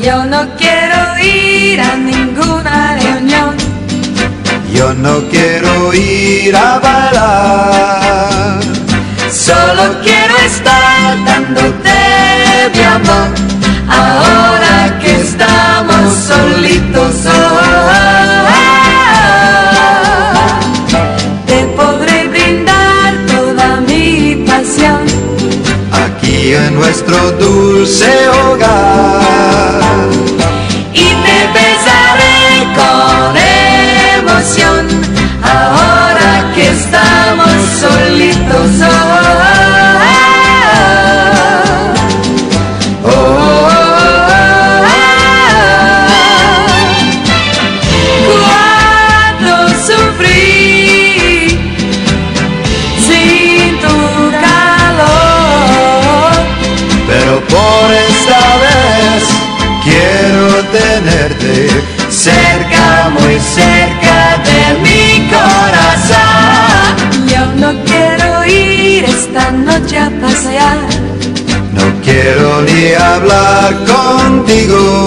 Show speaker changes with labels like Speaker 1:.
Speaker 1: Yo no quiero ir a ninguna reunión.
Speaker 2: Yo no quiero ir a bailar.
Speaker 1: Solo quiero estar dándote mi amor. Ahora que estamos solitos, te podré brindar toda mi pasión.
Speaker 2: Aquí en nuestro dulce hogar.
Speaker 1: Y te besaré con emoción. Ahora que estamos solitos, cuando sufrí sin tu calor,
Speaker 2: Pero por esta vez quiero tenerte cerca, muy cerca de mi corazón.
Speaker 1: yo no quiero ir esta noche a pasear.
Speaker 2: No quiero ni hablar contigo.